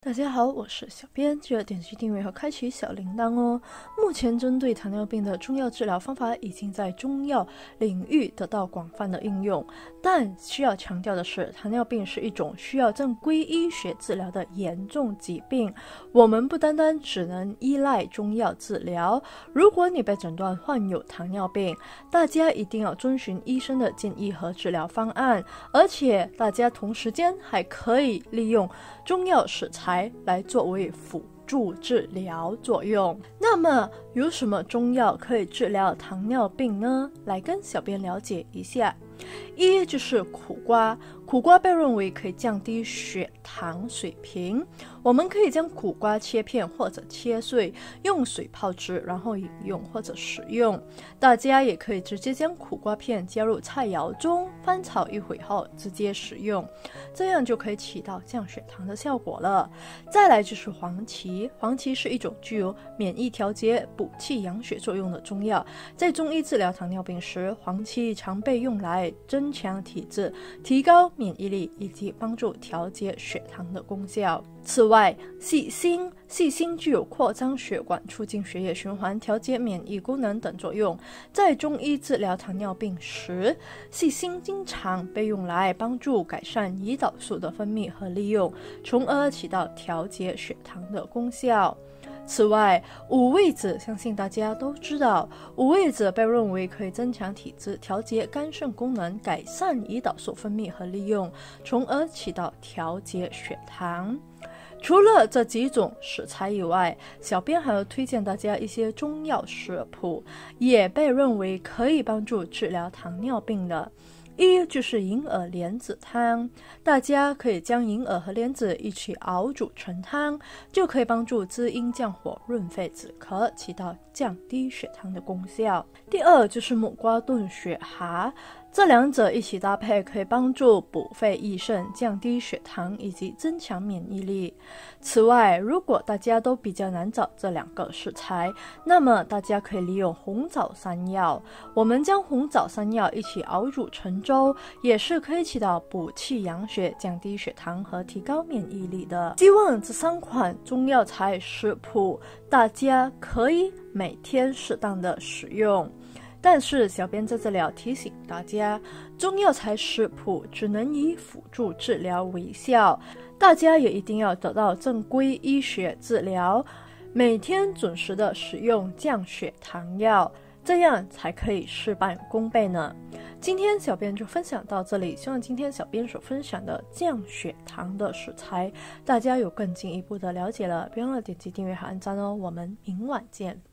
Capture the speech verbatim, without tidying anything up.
大家好，我是小编，记得点击订阅和开启小铃铛哦。目前针对糖尿病的中药治疗方法已经在中药领域得到广泛的应用，但需要强调的是，糖尿病是一种需要正规医学治疗的严重疾病，我们不单单只能依赖中药治疗。如果你被诊断患有糖尿病，大家一定要遵循医生的建议和治疗方案，而且大家同时间还可以利用中药食材来作为辅助治疗作用。那么有什么中药可以治疗糖尿病呢？来跟小编了解一下。一就是苦瓜，苦瓜被认为可以降低血糖水平，我们可以将苦瓜切片或者切碎，用水泡汁，然后饮用或者食用。大家也可以直接将苦瓜片加入菜肴中，翻炒一会后直接食用，这样就可以起到降血糖的效果了。再来就是黄芪，黄芪是一种具有免疫调节、补气养血作用的中药，在中医治疗糖尿病时，黄芪常被用来增强体质、提高免疫力以及帮助调节血糖的功效。此外，细辛细辛具有扩张血管、促进血液循环、调节免疫功能等作用。在中医治疗糖尿病时，细辛经常被用来帮助改善胰岛素的分泌和利用，从而起到调节血糖的功效。此外，五味子相信大家都知道，五味子被认为可以增强体质、调节肝肾功能、改善胰岛素分泌和利用，从而起到调节血糖。除了这几种食材以外，小编还要推荐大家一些中药食谱，也被认为可以帮助治疗糖尿病的。一就是银耳莲子汤，大家可以将银耳和莲子一起熬煮成汤，就可以帮助滋阴降火、润肺止咳，起到降低血糖的功效。第二就是木瓜炖雪蛤，这两者一起搭配可以帮助补肺益肾、降低血糖以及增强免疫力。此外，如果大家都比较难找这两个食材，那么大家可以利用红枣山药，我们将红枣山药一起熬煮成粥，也是可以起到补气养血、降低血糖和提高免疫力的。希望这三款中药材食谱大家可以每天适当的使用。但是小编在这里要提醒大家，中药材食谱只能以辅助治疗为效，大家也一定要得到正规医学治疗，每天准时的使用降血糖药，这样才可以事半功倍呢。今天小编就分享到这里，希望今天小编所分享的降血糖的食材，大家有更进一步的了解了，别忘了点击订阅和按赞哦，我们明晚见。